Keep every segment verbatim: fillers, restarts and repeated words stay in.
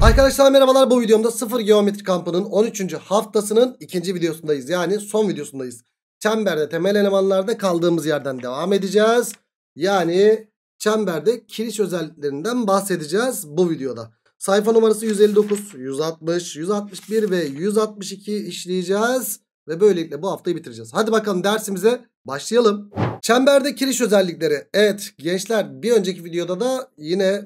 Arkadaşlar merhabalar, bu videomda sıfır geometri kampının on üçüncü haftasının ikinci videosundayız. Yani son videosundayız. Çemberde temel elemanlarda kaldığımız yerden devam edeceğiz. Yani çemberde kiriş özelliklerinden bahsedeceğiz bu videoda. Sayfa numarası yüz elli dokuz, yüz altmış, yüz altmış bir ve yüz altmış iki işleyeceğiz. Ve böylelikle bu haftayı bitireceğiz. Hadi bakalım dersimize başlayalım. Çemberde kiriş özellikleri. Evet gençler, bir önceki videoda da yine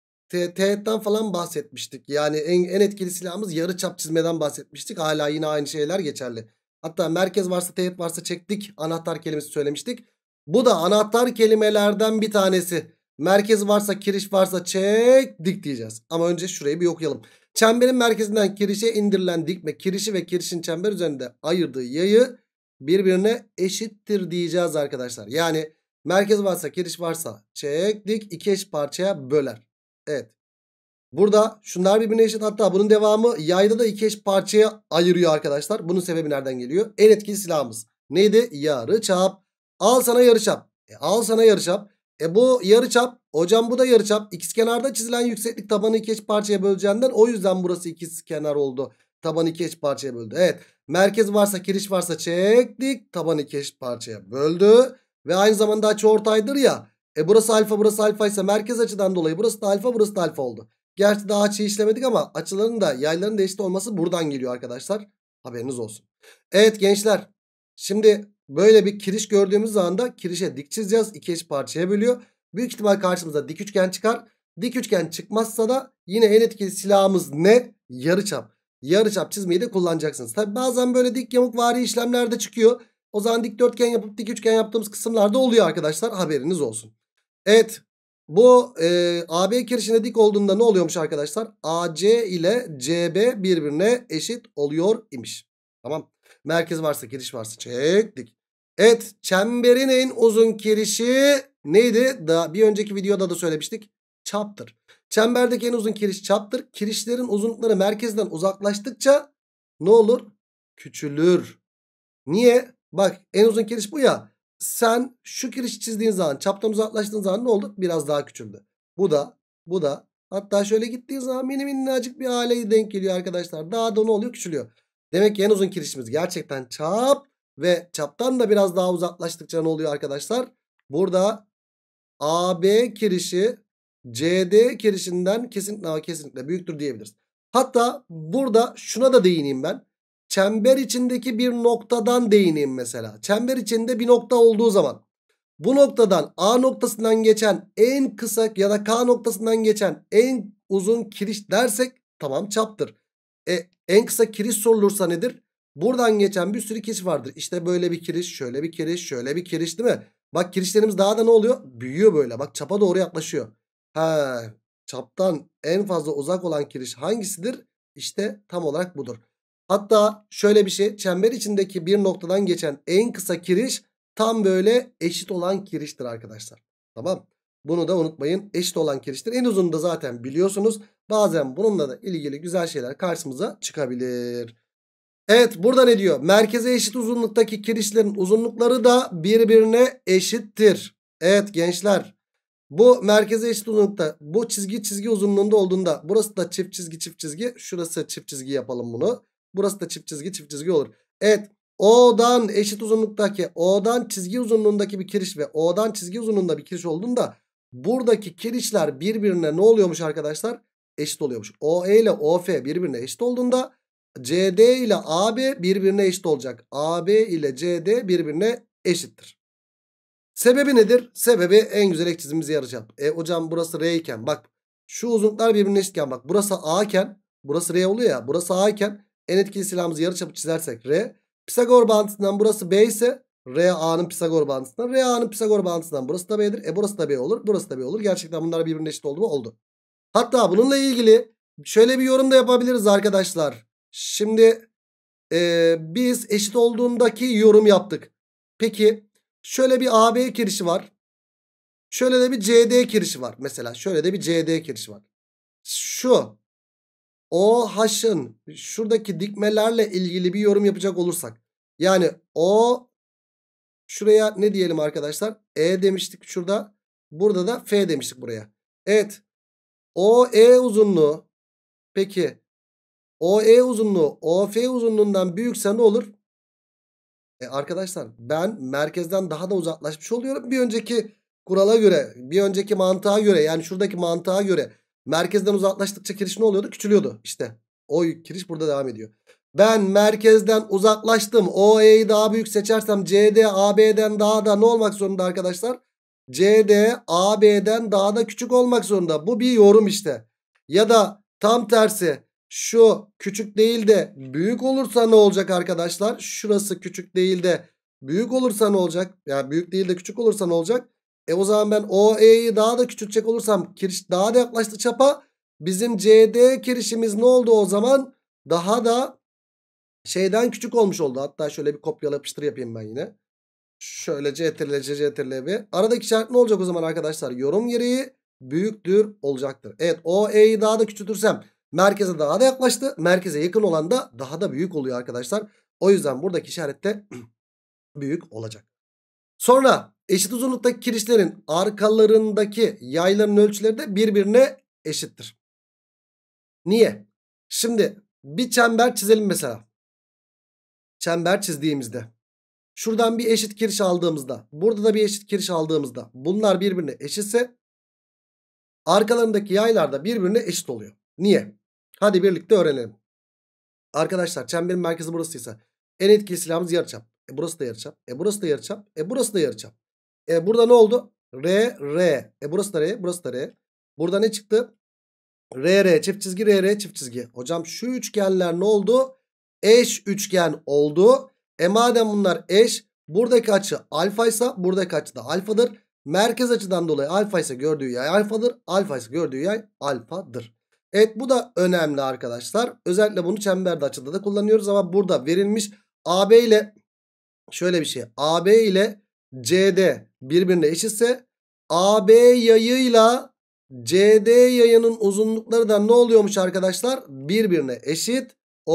teğetten falan bahsetmiştik. Yani en, en etkili silahımız yarıçap çizmeden bahsetmiştik. Hala yine aynı şeyler geçerli. Hatta merkez varsa teğet varsa çektik. Anahtar kelimesi söylemiştik. Bu da anahtar kelimelerden bir tanesi. Merkez varsa kiriş varsa çektik diyeceğiz. Ama önce şurayı bir okuyalım. Çemberin merkezinden kirişe indirilen dikme, kirişi ve kirişin çember üzerinde ayırdığı yayı birbirine eşittir diyeceğiz arkadaşlar. Yani merkez varsa kiriş varsa çektik, iki eş parçaya böler. Evet. Burada şunlar birbirine eşit, hatta bunun devamı yayda da iki eş parçaya ayırıyor arkadaşlar. Bunun sebebi nereden geliyor? En etkili silahımız neydi? Yarıçap. Al sana yarıçap. E, al sana yarıçap. E bu yarıçap. Hocam bu da yarıçap. İkizkenarda çizilen yükseklik tabanı iki eş parçaya böleceğinden o yüzden burası ikizkenar oldu. Tabanı iki eş parçaya böldü. Evet. Merkez varsa kiriş varsa çektik. Tabanı iki eş parçaya böldü. Ve aynı zamanda açıortaydır ya. E burası alfa, burası alfa ise merkez açıdan dolayı burası da alfa, burası da alfa oldu. Gerçi daha açıyı işlemedik ama açıların da yayların da eşit olması buradan geliyor arkadaşlar. Haberiniz olsun. Evet gençler. Şimdi böyle bir kiriş gördüğümüz zaman da kirişe dik çizeceğiz. İki eş parçaya bölüyor. Büyük ihtimal karşımıza dik üçgen çıkar. Dik üçgen çıkmazsa da yine en etkili silahımız ne? Yarıçap. Yarıçap çizmeyi de kullanacaksınız. Tabi bazen böyle dik yamukvari işlemler de çıkıyor. O zaman dikdörtgen yapıp dik üçgen yaptığımız kısımlarda oluyor arkadaşlar. Haberiniz olsun. Evet. Bu e, A B kirişine dik olduğunda ne oluyormuş arkadaşlar? A C ile C B birbirine eşit oluyor imiş. Tamam. Merkez varsa kiriş varsa çektik. Evet. Çemberin en uzun kirişi neydi? Daha bir önceki videoda da söylemiştik. Çaptır. Çemberdeki en uzun kiriş çaptır. Kirişlerin uzunlukları merkezden uzaklaştıkça ne olur? Küçülür. Niye? Bak en uzun kiriş bu ya. Sen şu kirişi çizdiğin zaman, çaptan uzaklaştığın zaman ne oldu? Biraz daha küçüldü. Bu da, bu da. Hatta şöyle gittiğin zaman mini minnacık bir hale denk geliyor arkadaşlar. Daha da ne oluyor? Küçülüyor. Demek ki en uzun kirişimiz gerçekten çap ve çaptan da biraz daha uzaklaştıkça ne oluyor arkadaşlar? Burada A B kirişi C D kirişinden kesinlikle kesinlikle büyüktür diyebiliriz. Hatta burada şuna da değineyim ben. Çember içindeki bir noktadan değineyim mesela. Çember içinde bir nokta olduğu zaman bu noktadan A noktasından geçen en kısa ya da K noktasından geçen en uzun kiriş dersek tamam çaptır. E, en kısa kiriş sorulursa nedir? Buradan geçen bir sürü kiriş vardır. İşte böyle bir kiriş, şöyle bir kiriş, şöyle bir kiriş değil mi? Bak kirişlerimiz daha da ne oluyor? Büyüyor böyle. Bak çapa doğru yaklaşıyor. Ha, çaptan en fazla uzak olan kiriş hangisidir? İşte tam olarak budur. Hatta şöyle bir şey, çember içindeki bir noktadan geçen en kısa kiriş tam böyle eşit olan kiriştir arkadaşlar. Tamam. Bunu da unutmayın. Eşit olan kiriştir. En uzunu da zaten biliyorsunuz. Bazen bununla da ilgili güzel şeyler karşımıza çıkabilir. Evet, burada ne diyor? Merkeze eşit uzunluktaki kirişlerin uzunlukları da birbirine eşittir. Evet gençler. Bu merkeze eşit uzunlukta, bu çizgi çizgi uzunluğunda olduğunda burası da çift çizgi çift çizgi. Şurası çift çizgi yapalım bunu. Burası da çift çizgi çift çizgi olur. Evet. O'dan eşit uzunluktaki, O'dan çizgi uzunluğundaki bir kiriş ve O'dan çizgi uzunluğunda bir kiriş olduğunda buradaki kirişler birbirine ne oluyormuş arkadaşlar? Eşit oluyormuş. O E ile O F birbirine eşit olduğunda C D ile A B birbirine eşit olacak. A B ile C D birbirine eşittir. Sebebi nedir? Sebebi en güzel ek çizimimizi yarayacak. E hocam burası R iken bak şu uzunluklar birbirine eşitken bak burası A iken burası R oluyor ya, burası A iken en etkili silahımızı yarıçapı çizersek R. Pisagor bağıntısından burası B ise R A'nın Pisagor bağıntısından, R A'nın Pisagor bağıntısından burası da B'dir. E burası da B olur, burası da B olur. Gerçekten bunlar birbirine eşit oldu mu? Oldu. Hatta bununla ilgili şöyle bir yorum da yapabiliriz arkadaşlar. Şimdi e, biz eşit olduğundaki yorum yaptık. Peki şöyle bir A B kirişi var. Şöyle de bir C D kirişi var. Mesela şöyle de bir C D kirişi var. Şu OH'ın şuradaki dikmelerle ilgili bir yorum yapacak olursak. Yani O şuraya ne diyelim arkadaşlar? E demiştik şurada. Burada da F demiştik buraya. Evet. O E uzunluğu. Peki O E uzunluğu O F uzunluğundan büyükse ne olur? E arkadaşlar ben merkezden daha da uzaklaşmış oluyorum. Bir önceki kurala göre, bir önceki mantığa göre, yani şuradaki mantığa göre merkezden uzaklaştıkça kiriş ne oluyordu? Küçülüyordu. İşte o kiriş burada devam ediyor. Ben merkezden uzaklaştım. O E'yi daha büyük seçersem C D A B'den daha da ne olmak zorunda arkadaşlar? C D A B'den daha da küçük olmak zorunda. Bu bir yorum işte. Ya da tam tersi, şu küçük değil de büyük olursa ne olacak arkadaşlar? Şurası küçük değil de büyük olursa ne olacak? Yani büyük değil de küçük olursa ne olacak? E o zaman ben O E'yi daha da küçültecek olursam kiriş daha da yaklaştı çapa. Bizim C D kirişimiz ne oldu o zaman? Daha da şeyden küçük olmuş oldu. Hatta şöyle bir kopyala yapıştır yapayım ben yine. Şöyle Ctrl C Ctrl V. Aradaki işaret ne olacak o zaman arkadaşlar? Yorum gereği büyüktür olacaktır. Evet, O E'yi daha da küçültürsem merkeze daha da yaklaştı. Merkeze yakın olan da daha da büyük oluyor arkadaşlar. O yüzden buradaki işaret de büyük olacak. Sonra eşit uzunluktaki kirişlerin arkalarındaki yayların ölçüleri de birbirine eşittir. Niye? Şimdi bir çember çizelim mesela. Çember çizdiğimizde şuradan bir eşit kiriş aldığımızda, burada da bir eşit kiriş aldığımızda bunlar birbirine eşitse arkalarındaki yaylar da birbirine eşit oluyor. Niye? Hadi birlikte öğrenelim. Arkadaşlar çemberin merkezi burasıysa en etkili silahımız yarıçap. E burası da yarıçap. E burası da yarıçap. E burası da yarıçap. E burada ne oldu? R, R. E burası da R, burası da R. Burada ne çıktı? R, R çift çizgi, R, R çift çizgi. Hocam şu üçgenler ne oldu? Eş üçgen oldu. E madem bunlar eş, buradaki açı alfa ise buradaki açı da alfadır. Merkez açıdan dolayı alfa ise gördüğü yay alfadır. Alfa ise gördüğü yay alfadır. Evet, bu da önemli arkadaşlar. Özellikle bunu çemberde açıda da kullanıyoruz ama burada verilmiş A B ile şöyle bir şey. A B ile C D birbirine eşitse A B yayıyla C D yayının uzunlukları da ne oluyormuş arkadaşlar? Birbirine eşit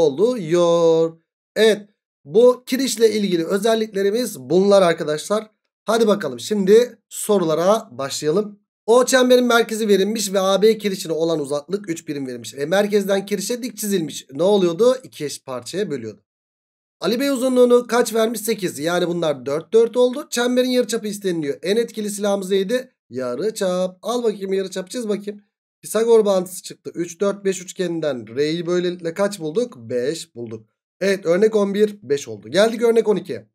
oluyor. Evet, bu kirişle ilgili özelliklerimiz bunlar arkadaşlar. Hadi bakalım şimdi sorulara başlayalım. O çemberin merkezi verilmiş ve A B kirişine olan uzaklık üç birim verilmiş. E merkezden kirişe dik çizilmiş. Ne oluyordu? İki eşit parçaya bölüyordu. Ali Bey uzunluğunu kaç vermiş? sekiz. Yani bunlar dört dört oldu. Çemberin yarıçapı isteniliyor. En etkili silahımız neydi? Yarıçap. Al bakayım yarıçap, çiz bakayım. Pisagor bağıntısı çıktı. üç dört beş üçgeninden R'yi böylelikle kaç bulduk? beş bulduk. Evet, örnek on bir beş oldu. Geldik örnek on ikiye.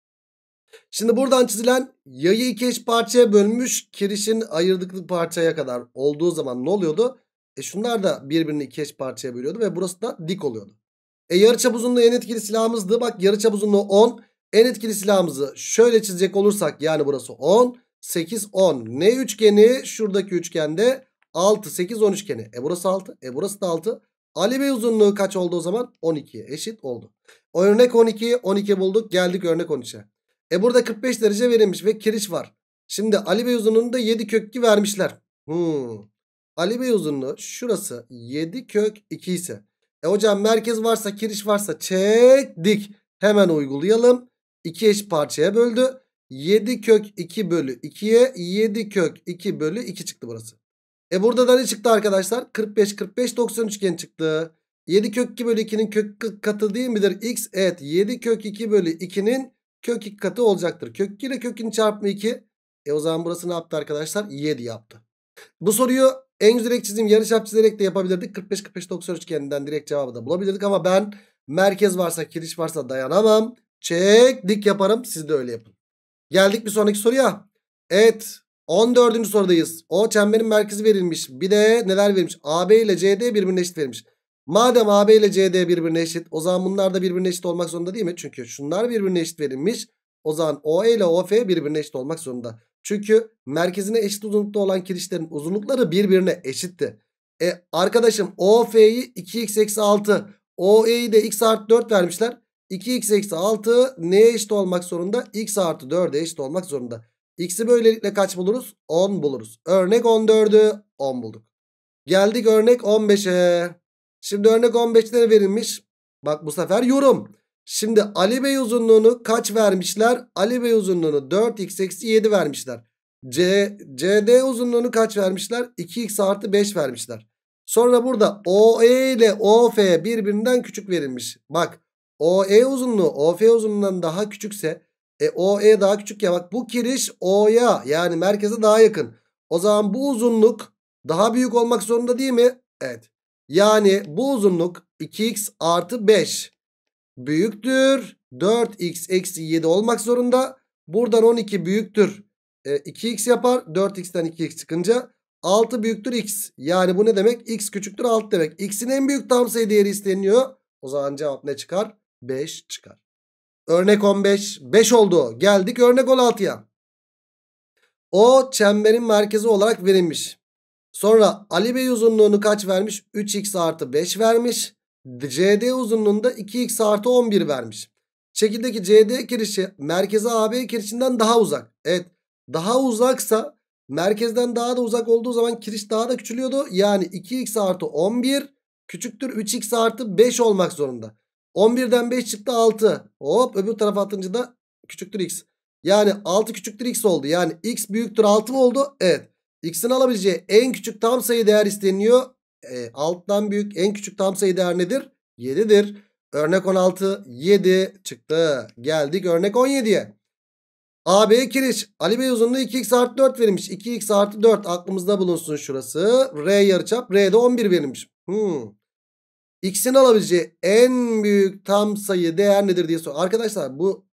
Şimdi buradan çizilen yayı iki eş parçaya bölmüş kirişin ayırdıklı parçaya kadar olduğu zaman ne oluyordu? E şunlar da birbirini iki eş parçaya bölüyordu ve burası da dik oluyordu. E yarıçap uzunluğu en etkili silahımızdı. Bak yarıçap uzunluğu on. En etkili silahımızı şöyle çizecek olursak, yani burası on, sekiz, on. Ne üçgeni? Şuradaki üçgende altı, sekiz, on üçgeni. E burası altı. E burası da altı. Ali Bey uzunluğu kaç oldu o zaman? on ikiye eşit oldu. O örnek on iki, on iki bulduk. Geldik örnek on üçe. E burada kırk beş derece verilmiş ve kiriş var. Şimdi Ali Bey uzunluğunu da yedi kök iki vermişler. Hmm. Ali Bey uzunluğu şurası yedi kök iki ise. E hocam merkez varsa kiriş varsa çektik. Hemen uygulayalım. iki eş parçaya böldü. yedi kök iki bölü ikiye yedi kök iki bölü iki çıktı burası. E burada da ne çıktı arkadaşlar? kırk beş, kırk beş, doksan üçgen çıktı. yedi kök iki bölü ikinin kök katı değil midir? X, evet, yedi kök iki bölü ikinin kök iki katı olacaktır. Kök iki ile kök ikinin çarpımı iki. E o zaman burası ne yaptı arkadaşlar? yedi yaptı. Bu soruyu en güzel direkt çizim yarıçap çizerek de yapabilirdik. kırk beş, kırk beş, doksan üçgeninden direkt cevabı da bulabilirdik ama ben merkez varsa kiriş varsa dayanamam. Çek dik yaparım, siz de öyle yapın. Geldik bir sonraki soruya. Evet, on dördüncü sorudayız. O çemberin merkezi verilmiş. Bir de neler verilmiş? A B ile C D birbirine eşit verilmiş. Madem A B ile C D birbirine eşit, o zaman bunlar da birbirine eşit olmak zorunda değil mi? Çünkü şunlar birbirine eşit verilmiş. O zaman O E ile O F birbirine eşit olmak zorunda. Çünkü merkezine eşit uzunlukta olan kirişlerin uzunlukları birbirine eşitti. E arkadaşım, O F'yi iki x eksi altı, O E'yi de x artı dört vermişler. iki x eksi altı neye eşit olmak zorunda? X artı dörde eşit olmak zorunda. X'i böylelikle kaç buluruz? on buluruz. Örnek on dördü on bulduk. Geldik örnek on beşe. Şimdi örnek on beşte ne verilmiş? Bak bu sefer yorum. Şimdi Ali Bey uzunluğunu kaç vermişler? Ali Bey uzunluğunu dört x eksi yedi vermişler. C, CD uzunluğunu kaç vermişler? iki x artı beş vermişler. Sonra burada O E ile O F birbirinden küçük verilmiş. Bak O E uzunluğu O F uzunluğundan daha küçükse e, O E daha küçük ya, bak bu kiriş O'ya yani merkeze daha yakın. O zaman bu uzunluk daha büyük olmak zorunda değil mi? Evet. Yani bu uzunluk iki x artı beş büyüktür dört x eksi yedi olmak zorunda. Buradan on iki büyüktür e, iki x yapar. dört x'ten iki x çıkınca altı büyüktür x. Yani bu ne demek? X küçüktür altı demek. X'in en büyük tam sayı değeri isteniyor. O zaman cevap ne çıkar? beş çıkar. Örnek on beş. beş oldu. Geldik örnek on altıya. O çemberin merkezi olarak verilmiş. Sonra Ali Bey uzunluğunu kaç vermiş? üç x artı beş vermiş. C D uzunluğunda iki x artı on bir vermiş. Şekildeki C D kirişi merkeze A B kirişinden daha uzak. Evet, daha uzaksa merkezden daha da uzak olduğu zaman kiriş daha da küçülüyordu. Yani iki x artı on bir küçüktür üç x artı beş olmak zorunda. on birden beş çıktı altı. Hop, öbür tarafa atınca da küçüktür x. Yani altı küçüktür x oldu. Yani x büyüktür altı mı oldu? Evet. X'in alabileceği en küçük tam sayı değer isteniyor. E, alttan büyük en küçük tam sayı değer nedir? yedidir. Örnek on altı yedi çıktı. Geldik örnek on yediye. A B kiriş. Ali Bey uzunluğu iki x artı dört verilmiş. iki x artı dört aklımızda bulunsun şurası. R yarıçap. R'de on bir verilmiş. Hmm. X'in alabileceği en büyük tam sayı değer nedir diye sor. Arkadaşlar bu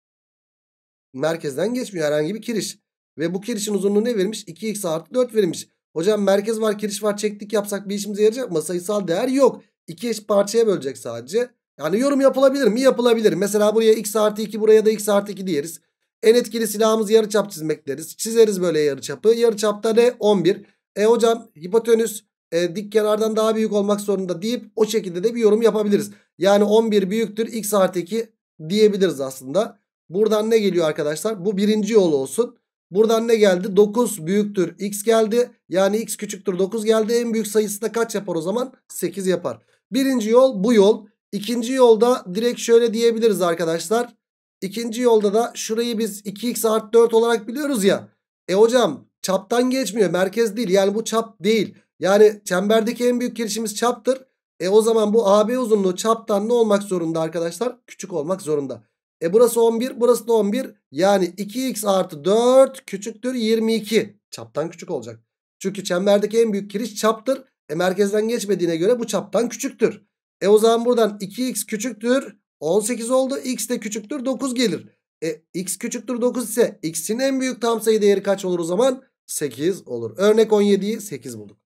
merkezden geçmiyor herhangi bir kiriş. Ve bu kirişin uzunluğu ne verilmiş? iki x artı dört verilmiş. Hocam merkez var kiriş var çektik yapsak bir işimize yarayacak mı? Sayısal değer yok. iki eşit parçaya bölecek sadece. Yani yorum yapılabilir mi? Yapılabilir. Mesela buraya x artı iki, buraya da x artı iki diyeriz. En etkili silahımız yarıçap çizmek deriz. Çizeriz böyle yarıçapı. Yarıçapta ne? on bir. E hocam hipotenüs e, dik kenardan daha büyük olmak zorunda deyip o şekilde de bir yorum yapabiliriz. Yani on bir büyüktür x artı iki diyebiliriz aslında. Buradan ne geliyor arkadaşlar? Bu birinci yol olsun. Buradan ne geldi? dokuz büyüktür x geldi. Yani x küçüktür dokuz geldi. En büyük sayısı da kaç yapar o zaman? sekiz yapar. Birinci yol bu yol. İkinci yolda direkt şöyle diyebiliriz arkadaşlar. İkinci yolda da şurayı biz iki x artı dört olarak biliyoruz ya. E hocam çaptan geçmiyor. Merkez değil. Yani bu çap değil. Yani çemberdeki en büyük kirişimiz çaptır. E o zaman bu A B uzunluğu çaptan ne olmak zorunda arkadaşlar? Küçük olmak zorunda. E burası on bir, burası da on bir. Yani iki x artı dört küçüktür yirmi iki. Çaptan küçük olacak. Çünkü çemberdeki en büyük kiriş çaptır. E merkezden geçmediğine göre bu çaptan küçüktür. E o zaman buradan iki x küçüktür on sekiz oldu. X de küçüktür dokuz gelir. E x küçüktür dokuz ise x'in en büyük tam sayı değeri kaç olur o zaman? sekiz olur. Örnek on yediyi sekiz bulduk.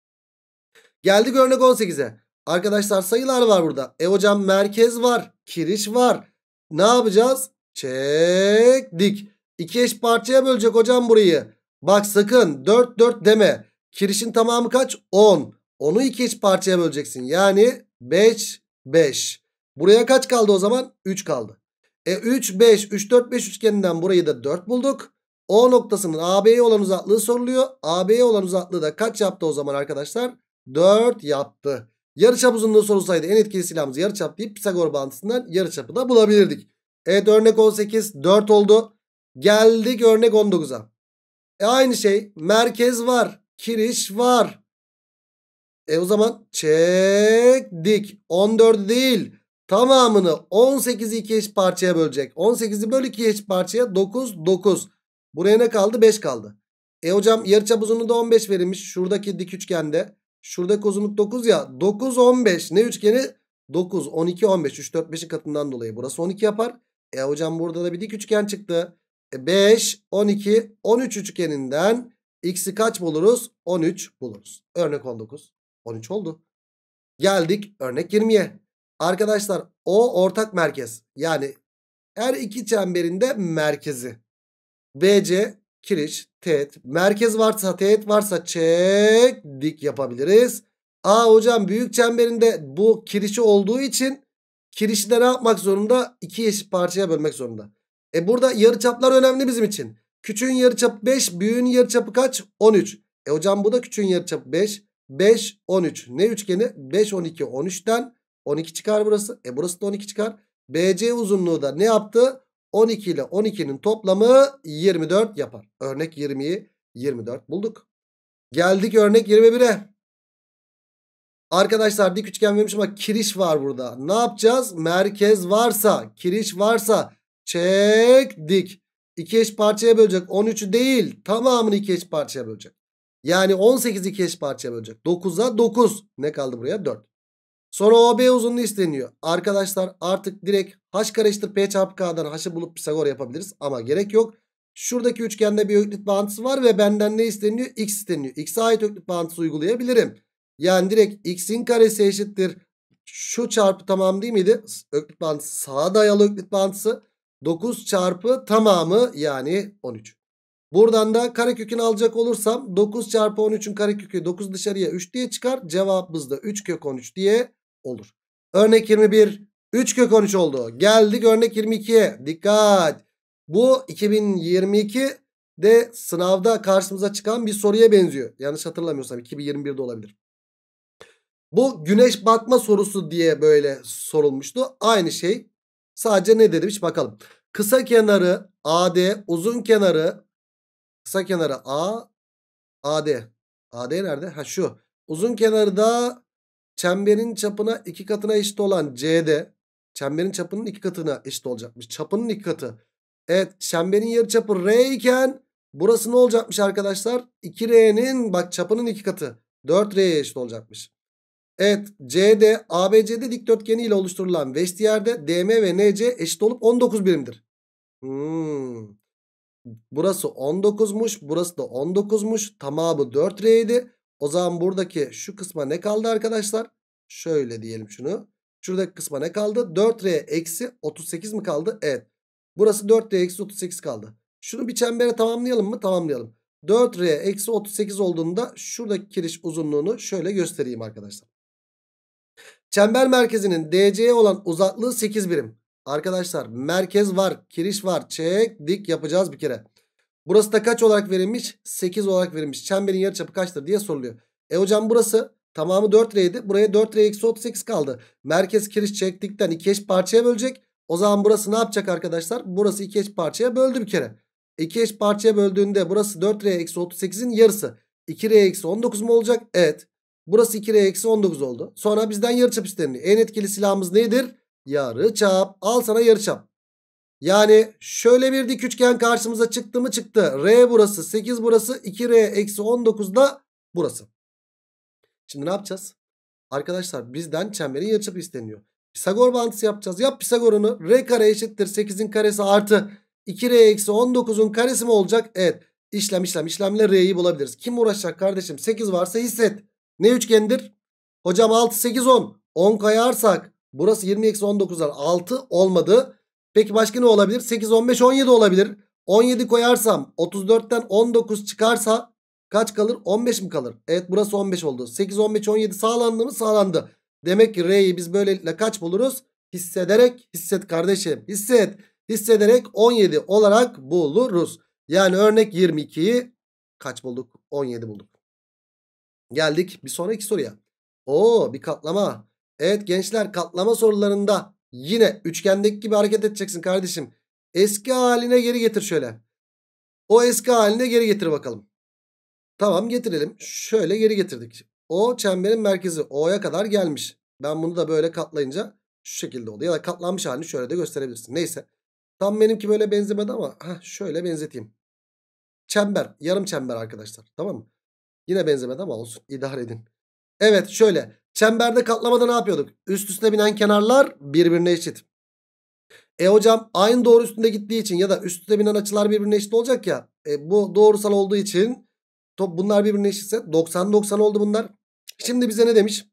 Geldik örnek on sekize. Arkadaşlar sayılar var burada. E hocam merkez var. Kiriş var. Ne yapacağız? Çektik. İki eş parçaya bölecek hocam burayı. Bak sakın dört dört deme. Kirişin tamamı kaç? on. onu iki eş parçaya böleceksin. Yani beş beş. Buraya kaç kaldı o zaman? üç kaldı. E üç beş. üç dört beş üçgeninden burayı da dört bulduk. O noktasının A B'ye olan uzaklığı soruluyor. A B'ye olan uzaklığı da kaç yaptı o zaman arkadaşlar? dört yaptı. Yarıçap uzunluğu sorulsaydı en etkili silahımız yarıçap deyip Pisagor bağıntısından yarıçapı da bulabilirdik. Evet örnek on sekiz dört oldu. Geldik örnek on dokuza. E aynı şey merkez var. Kiriş var. E o zaman çektik. on dört değil. Tamamını on sekizi iki eşit parçaya bölecek. on sekizi böl iki eşit parçaya dokuz dokuz. Buraya ne kaldı? beş kaldı. E hocam yarıçap uzunluğu da on beş verilmiş. Şuradaki dik üçgende. Şuradaki uzunluk dokuz ya. dokuz on beş. Ne üçgeni? dokuz on iki on beş. üç dört beşin katından dolayı burası on iki yapar. E hocam burada da bir dik üçgen çıktı. E beş on iki on üç üçgeninden x'i kaç buluruz? on üç buluruz. Örnek on dokuz. on üç oldu. Geldik örnek yirmiye. Arkadaşlar o ortak merkez. Yani her iki çemberinde merkezi. B C kiriş, teğet. Merkez varsa teğet varsa çek dik yapabiliriz. Aa hocam büyük çemberinde bu kirişi olduğu için kirişi de ne yapmak zorunda? İki eşit parçaya bölmek zorunda. E burada yarıçaplar önemli bizim için. Küçüğün yarıçapı beş, büyüğün yarıçapı kaç? on üç. E hocam bu da küçüğün yarıçapı beş. beş, on üç. Ne üçgeni? beş, on iki, on üçten on iki çıkar burası. E burası da on iki çıkar. B C uzunluğu da ne yaptı? on iki ile on ikinin toplamı yirmi dört yapar. Örnek yirmiyi yirmi dört bulduk. Geldik örnek yirmi bire. Arkadaşlar dik üçgen vermiş ama kiriş var burada. Ne yapacağız? Merkez varsa, kiriş varsa çektik. İki eş parçaya bölecek. on üçü değil, tamamını iki eş parçaya bölecek. Yani on sekizi iki eş parçaya bölecek. dokuza dokuz. Ne kaldı buraya? dört. Sonra O B uzunluğu isteniyor. Arkadaşlar artık direkt h kare eşittir p çarpı k'dan h'ı bulup Pisagor yapabiliriz. Ama gerek yok. Şuradaki üçgende bir öklit bağıntısı var ve benden ne isteniyor? X isteniyor. X'e ait öklit bağıntısı uygulayabilirim. Yani direkt x'in karesi eşittir şu çarpı tamam değil miydi? Öklit bağıntısı sağa dayalı öklit bağıntısı. dokuz çarpı tamamı yani on üç. Buradan da karekökünü alacak olursam dokuz çarpı on üçün karekökü dokuz dışarıya üç diye çıkar. Cevabımız da üç kök on üç diye olur. Örnek yirmi bir üç kök on üç oldu. Geldik örnek yirmi ikiye. Dikkat. Bu iki bin yirmi ikide sınavda karşımıza çıkan bir soruya benziyor. Yanlış hatırlamıyorsam iki bin yirmi birde olabilir. Bu güneş batma sorusu diye böyle sorulmuştu. Aynı şey. Sadece ne demiş bakalım. Kısa kenarı A D, uzun kenarı kısa kenarı A, A D. A D nerede? Ha şu. Uzun kenarı da çemberin çapına iki katına eşit olan C D. Çemberin çapının iki katına eşit olacakmış. Çapının iki katı. Evet, çemberin yarıçapı R iken burası ne olacakmış arkadaşlar? iki R'nin bak çapının iki katı. dört R'ye eşit olacakmış. Evet, C D A B C D dikdörtgeni ile oluşturulan vestiyerde D M ve N C eşit olup on dokuz birimdir. Hmm. Burası on dokuzmuş. Burası da on dokuzmuş. Tamamı dört R'ydi. O zaman buradaki şu kısma ne kaldı arkadaşlar? Şöyle diyelim şunu. Şuradaki kısma ne kaldı? dört R eksi otuz sekiz mi kaldı? Evet. Burası dört R eksi otuz sekiz kaldı. Şunu bir çembere tamamlayalım mı? Tamamlayalım. dört R eksi otuz sekiz olduğunda şuradaki kiriş uzunluğunu şöyle göstereyim arkadaşlar. Çember merkezinin D C'ye olan uzaklığı sekiz birim. Arkadaşlar merkez var, kiriş var. Çek, dik yapacağız bir kere. Burası da kaç olarak verilmiş? sekiz olarak verilmiş. Çemberin yarıçapı kaçtır diye soruluyor. E hocam burası tamamı dört R'ydi. Buraya dört R eksi otuz sekiz kaldı. Merkez kiriş çektikten iki eş parçaya bölecek. O zaman burası ne yapacak arkadaşlar? Burası iki eş parçaya böldü bir kere. iki eş parçaya böldüğünde burası dört R eksi otuz sekizin yarısı. iki R eksi on dokuz mu olacak? Evet. Burası iki R eksi on dokuz oldu. Sonra bizden yarıçap isteniyor. En etkili silahımız nedir? Yarıçap. Al sana yarıçap. Yani şöyle bir dik üçgen karşımıza çıktı mı çıktı. R burası, sekiz burası, iki R eksi on dokuz da burası. Şimdi ne yapacağız? Arkadaşlar bizden çemberin yarıçapı isteniyor. Pisagor bağıntısı yapacağız. Yap Pisagor'unu. R kare eşittir sekizin karesi artı iki R eksi on dokuzun karesi mi olacak? Evet. İşlem işlem işlemle R'yi bulabiliriz. Kim uğraşacak kardeşim? sekiz varsa hisset. Ne üçgendir? Hocam altı, sekiz, on. on kayarsak burası yirmi eksi on dokuzdan altı olmadı. Peki başka ne olabilir? sekiz, on beş, on yedi olabilir. on yedi koyarsam otuz dörtten on dokuz çıkarsa kaç kalır? on beş mi kalır? Evet, burası on beş oldu. sekiz, on beş, on yedi sağlandı mı? Sağlandı. Demek ki R'yi biz böylelikle kaç buluruz? Hissederek, hisset kardeşim. Hisset. Hissederek on yedi olarak buluruz. Yani örnek yirmi ikiyi kaç bulduk? on yedi bulduk. Geldik bir sonraki soruya. Oo, bir katlama. Evet gençler, katlama sorularında yine üçgendeki gibi hareket edeceksin kardeşim. Eski haline geri getir şöyle. O eski haline geri getir bakalım. Tamam, getirelim. Şöyle geri getirdik. O çemberin merkezi O'ya kadar gelmiş. Ben bunu da böyle katlayınca şu şekilde oldu. Ya da katlanmış halini şöyle de gösterebilirsin. Neyse. Tam benimki böyle benzemedi ama heh, şöyle benzeteyim. Çember, yarım çember arkadaşlar. Tamam mı? Yine benzemedi ama olsun. İdare edin. Evet şöyle. Çemberde katlamada ne yapıyorduk? Üst üste binen kenarlar birbirine eşit. E hocam aynı doğru üstünde gittiği için ya da üst üste binen açılar birbirine eşit olacak ya. E, bu doğrusal olduğu için top bunlar birbirine eşitse doksan doksan oldu bunlar. Şimdi bize ne demiş?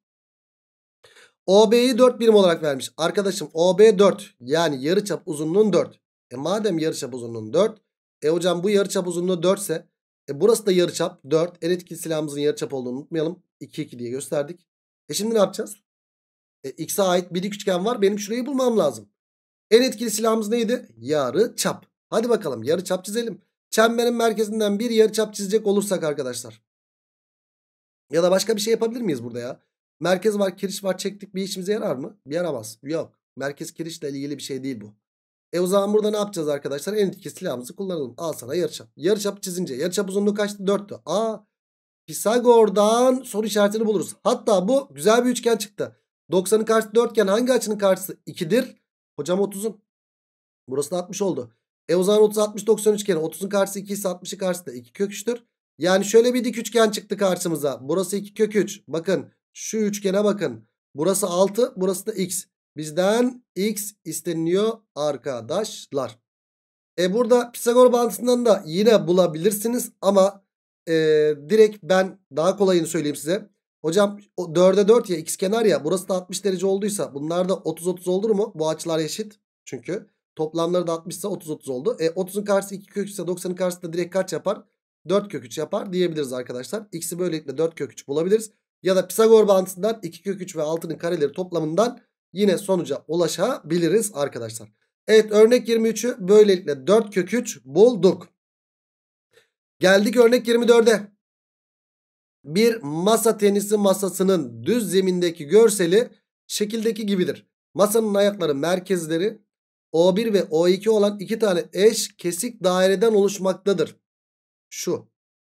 O B'yi dört birim olarak vermiş. Arkadaşım O B dört. Yani yarıçap uzunluğun dört. E madem yarıçap uzunluğun dört. E hocam bu yarıçap uzunluğu dört ise e burası da yarıçap dört. En etkili silahımızın yarıçap olduğunu unutmayalım. iki iki diye gösterdik. E şimdi ne yapacağız? E, X'e ait bir dik üçgen var. Benim şurayı bulmam lazım. En etkili silahımız neydi? Yarıçap. Hadi bakalım yarıçap çizelim. Çemberin merkezinden bir yarıçap çizecek olursak arkadaşlar. Ya da başka bir şey yapabilir miyiz burada ya? Merkez var, kiriş var, çektik, bir işimize yarar mı? Yaramaz. Yok. Merkez kirişle ilgili bir şey değil bu. E o zaman burada ne yapacağız arkadaşlar? En etkili silahımızı kullanalım. Al sana yarıçap. Yarıçap çizince yarıçap uzunluğu kaçtı? dörttü. Aa, Pisagor'dan soru işaretini buluruz. Hatta bu güzel bir üçgen çıktı. doksanın karşısı dörtgen hangi açının karşısı ikidir? Hocam otuzun. Burası da altmış oldu. E o zaman otuz altmış doksan üçgeni. otuzun karşısı iki ise altmışın karşısı da iki kök üçtür. Yani şöyle bir dik üçgen çıktı karşımıza. Burası iki kök üç. Bakın şu üçgene bakın. Burası altı, burası da x. Bizden x isteniliyor arkadaşlar. E burada Pisagor bağıntısından da yine bulabilirsiniz ama e, direkt ben daha kolayını söyleyeyim size. Hocam o dörde dört ya, ikizkenar ya, burası da altmış derece olduysa bunlar da otuz otuz olur mu? Bu açılar eşit çünkü toplamları da altmış ise otuz otuz oldu. E otuzun karşısı iki kök üç ise doksanın karşısı da direkt kaç yapar? dört kök üç yapar diyebiliriz arkadaşlar. X'i böylelikle dört kök üç bulabiliriz. Ya da Pisagor bağıntısından iki kök üç ve altının kareleri toplamından yine sonuca ulaşabiliriz arkadaşlar. Evet, örnek yirmi üçü böylelikle dört kök üç bulduk. Geldik örnek yirmi dörde. Bir masa tenisi masasının düz zemindeki görseli şekildeki gibidir. Masanın ayakları merkezleri O bir ve O iki olan iki tane eş kesik daireden oluşmaktadır. Şu.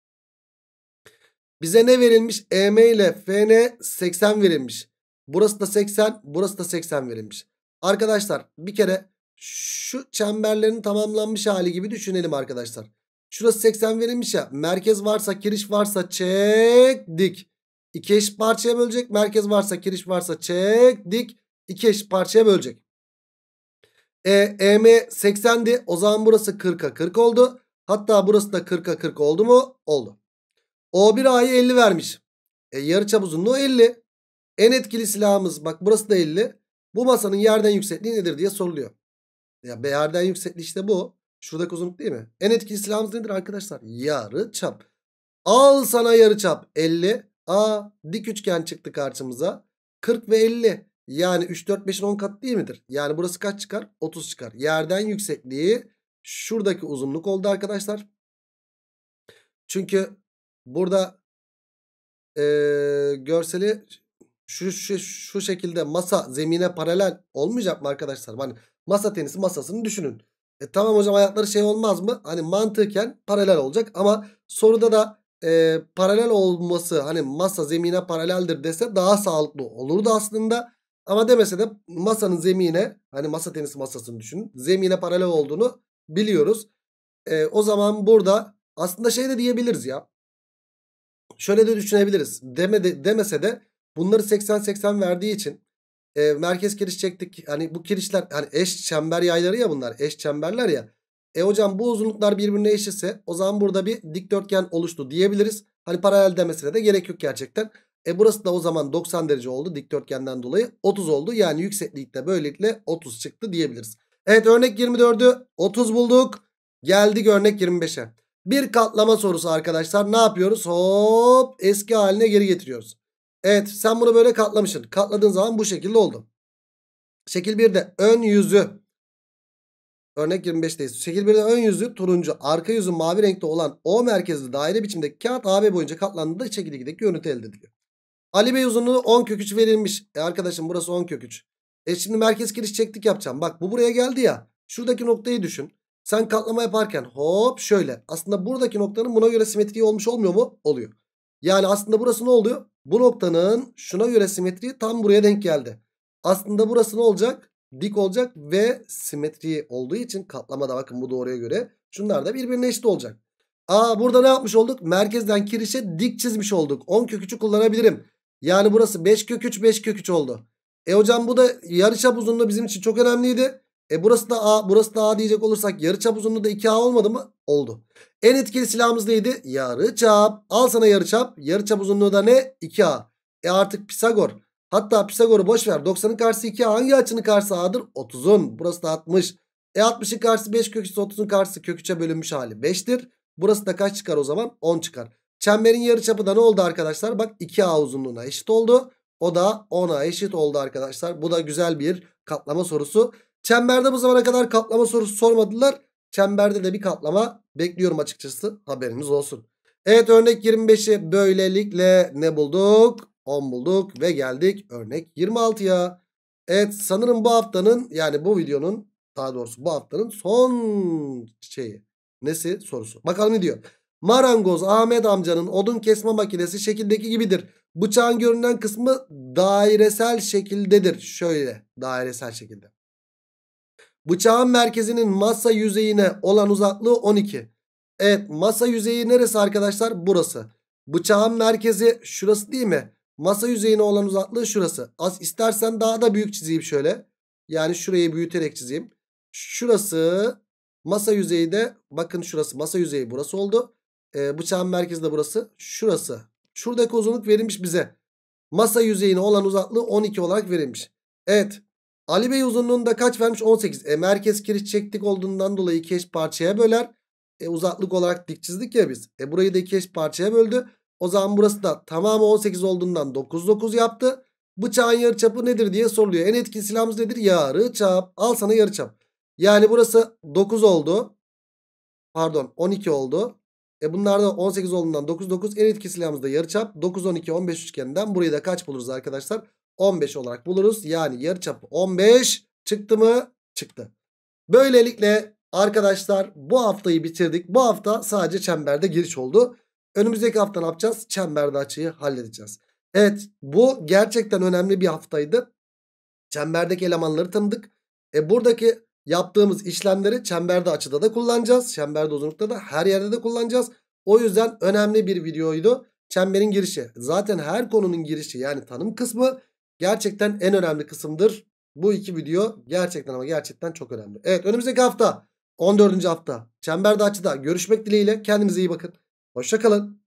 Bize ne verilmiş? E M ile F N seksen verilmiş. Burası da seksen, burası da seksen verilmiş. Arkadaşlar bir kere şu çemberlerin tamamlanmış hali gibi düşünelim arkadaşlar. Şurası seksen verilmiş ya. Merkez varsa, kiriş varsa çektik. İki eşit parçaya bölecek. Merkez varsa, kiriş varsa çektik. İki eşit parçaya bölecek. E, E M seksendi. O zaman burası kırka kırk oldu. Hatta burası da kırka kırk oldu mu? Oldu. O bir A'yı elli vermiş. E, yarıçap uzunluğu elli. En etkili silahımız, bak burası da elli. Bu masanın yerden yüksekliği nedir diye soruluyor. Ya yerden yüksekliği işte bu. Şuradaki uzunluk değil mi? En etkili silahımız nedir arkadaşlar? Yarıçap. Al sana yarıçap elli. A, dik üçgen çıktı karşımıza. kırk ve elli. Yani üç, dört, beşin on katı değil midir? Yani burası kaç çıkar? otuz çıkar. Yerden yüksekliği şuradaki uzunluk oldu arkadaşlar. Çünkü burada e, görseli şu, şu, şu şekilde masa zemine paralel olmayacak mı arkadaşlar? Hani masa tenisi masasını düşünün. E tamam hocam, ayakları şey olmaz mı? Hani mantıken paralel olacak ama soruda da e, paralel olması, hani masa zemine paraleldir dese daha sağlıklı olurdu aslında. Ama demese de masanın zemine, hani masa tenisi masasını düşünün, zemine paralel olduğunu biliyoruz. E, o zaman burada aslında şey de diyebiliriz ya. Şöyle de düşünebiliriz. Deme de, demese de bunları seksen seksen verdiği için e, merkez kiriş çektik. Hani bu kirişler hani eş çember yayları ya, bunlar eş çemberler ya. E hocam bu uzunluklar birbirine eşitse o zaman burada bir dikdörtgen oluştu diyebiliriz. Hani paralel demesine de gerek yok gerçekten. E burası da o zaman doksan derece oldu dikdörtgenden dolayı, otuz oldu. Yani yükseklikte böylelikle otuz çıktı diyebiliriz. Evet, örnek yirmi dördü otuz bulduk. Geldik örnek yirmi beşe. Bir katlama sorusu arkadaşlar. Ne yapıyoruz? Hop, eski haline geri getiriyoruz. Evet, sen bunu böyle katlamışsın. Katladığın zaman bu şekilde oldu. Şekil birde ön yüzü, örnek yirmi beşteyiz. Şekil birde ön yüzü turuncu, arka yüzü mavi renkte olan O merkezli daire biçimdeki kağıt A B boyunca katlandığında şekil ikideki görüntü elde ediliyor. Ali Bey uzunluğu on kök üç verilmiş. E arkadaşım burası on kök üç. E şimdi merkez kiriş çektik yapacağım. Bak bu buraya geldi ya. Şuradaki noktayı düşün. Sen katlama yaparken hop şöyle. Aslında buradaki noktanın buna göre simetriği olmuş olmuyor mu? Oluyor. Yani aslında burası ne oluyor? Bu noktanın şuna göre simetriği tam buraya denk geldi. Aslında burası ne olacak? Dik olacak ve simetriği olduğu için katlamada bakın bu doğruya göre. Şunlar da birbirine eşit olacak. Aa, burada ne yapmış olduk? Merkezden kirişe dik çizmiş olduk. on kök üçü kullanabilirim. Yani burası beş kök üç beş kök üç oldu. E hocam bu da yarıçap uzunluğu bizim için çok önemliydi. E burası da A, burası da A diyecek olursak yarıçap uzunluğu da iki A olmadı mı? Oldu. En etkili silahımız neydi? Yarıçap. Al sana yarıçap. Yarıçap uzunluğu da ne? iki A. E artık Pisagor. Hatta Pisagor'u boş ver. doksanın karşısı iki A. Hangi açının karşısı A'dır? otuzun. Burası da altmış. E altmışın karşısı beş kök üç, otuzun karşısı kök üçe bölünmüş hali beştir. Burası da kaç çıkar o zaman? on çıkar. Çemberin yarıçapı da ne oldu arkadaşlar? Bak iki A uzunluğuna eşit oldu. O da ona eşit oldu arkadaşlar. Bu da güzel bir katlama sorusu. Çemberde bu zamana kadar katlama sorusu sormadılar. Çemberde de bir katlama bekliyorum açıkçası. Haberiniz olsun. Evet, örnek yirmi beşi böylelikle ne bulduk? on bulduk ve geldik örnek yirmi altıya. Evet, sanırım bu haftanın, yani bu videonun, daha doğrusu bu haftanın son şeyi. Nesi? Sorusu. Bakalım ne diyor? Marangoz Ahmet amcanın odun kesme makinesi şekildeki gibidir. Bıçağın görünen kısmı dairesel şekildedir. Şöyle dairesel şekilde. Bıçağın merkezinin masa yüzeyine olan uzaklığı on iki. Evet, masa yüzeyi neresi arkadaşlar? Burası. Bıçağın merkezi şurası değil mi? Masa yüzeyine olan uzaklığı şurası. Az istersen daha da büyük çizeyim şöyle. Yani şurayı büyüterek çizeyim. Şurası masa yüzeyi de, bakın şurası masa yüzeyi, burası oldu. Ee, bıçağın merkezi de burası. Şurası. Şuradaki uzunluk verilmiş bize. Masa yüzeyine olan uzaklığı on iki olarak verilmiş. Evet. Ali Bey uzunluğunu da kaç vermiş? on sekiz. E, merkez kiriş çektik olduğundan dolayı iki eş parçaya böler. E, uzaklık olarak dik çizdik ya biz. E, burayı da iki eş parçaya böldü. O zaman burası da tamamı on sekiz olduğundan dokuz dokuz yaptı. Bıçağın yarıçapı nedir diye soruluyor. En etkili silahımız nedir? Yarıçap. Al sana yarıçap. Yani burası dokuz oldu. Pardon, on iki oldu. E bunlar da on sekiz olduğundan dokuz dokuz. En etkili silahımız da yarıçap. dokuz on iki on beş üçgeninden burayı da kaç buluruz arkadaşlar? on beş olarak buluruz. Yani yarıçapı on beş çıktı mı? Çıktı. Böylelikle arkadaşlar bu haftayı bitirdik. Bu hafta sadece çemberde giriş oldu. Önümüzdeki hafta ne yapacağız? Çemberde açıyı halledeceğiz. Evet, bu gerçekten önemli bir haftaydı. Çemberdeki elemanları tanıdık. E buradaki yaptığımız işlemleri çemberde açıda da kullanacağız. Çemberde uzunlukta da, her yerde de kullanacağız. O yüzden önemli bir videoydu. Çemberin girişi. Zaten her konunun girişi, yani tanım kısmı gerçekten en önemli kısımdır. Bu iki video gerçekten ama gerçekten çok önemli. Evet, önümüzdeki hafta on dördüncü hafta çemberde açıda görüşmek dileğiyle. Kendinize iyi bakın. Hoşça kalın.